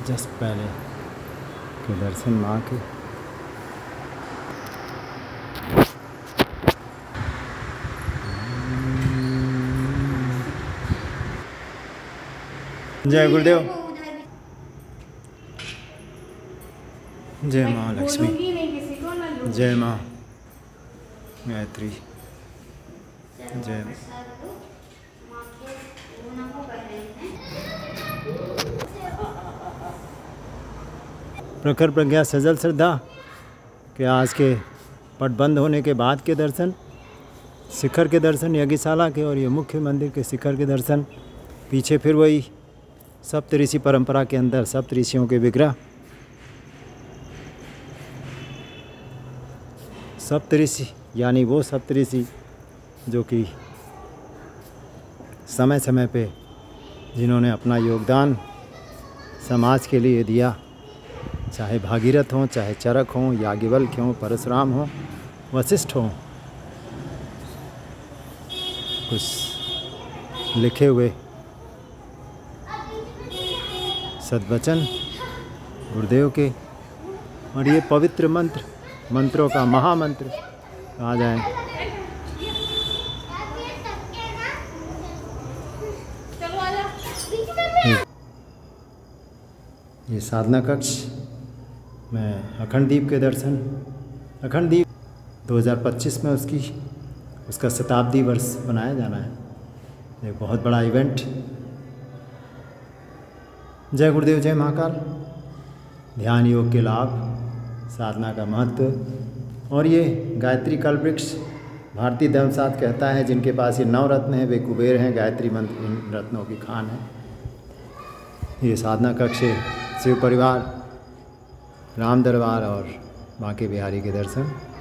Just पहले के दर्शन माँ के। जय गुरुदेव, जय माँ लक्ष्मी, जय माँ गायत्री, जय प्रखर प्रज्ञा सजल श्रद्धा के आज के पट बंद होने के बाद के दर्शन, शिखर के दर्शन यज्ञशाला के, और ये मुख्य मंदिर के शिखर के दर्शन। पीछे फिर वही सप्तऋषि परंपरा के अंदर सप्तऋषियों के विग्रह। सप्तऋषि यानी वो सप्तऋषि जो कि समय समय पे जिन्होंने अपना योगदान समाज के लिए दिया, चाहे भागीरथ हों, चाहे चरक हों, याज्ञवल्क्य हों, परशुराम हों, वशिष्ठ हों, कुछ लिखे हुए सद्वचन गुरुदेव के, और ये पवित्र मंत्र, मंत्रों का महामंत्र आ जाए। ये साधना कक्ष में अखंड दीप के दर्शन। अखंड दीप 2025 में उसका शताब्दी वर्ष मनाया जाना है, एक बहुत बड़ा इवेंट। जय गुरुदेव, जय महाकाल। ध्यान योग के लाभ, साधना का महत्व, और ये गायत्री कल्पवृक्ष भारतीय धर्मशास्त्र कहता है जिनके पास ये 9 रत्न हैं वे कुबेर हैं, गायत्री मंत्र इन रत्नों की खान है। ये साधना कक्ष शिव परिवार, राम दरबार और बांके बिहारी के दर्शन।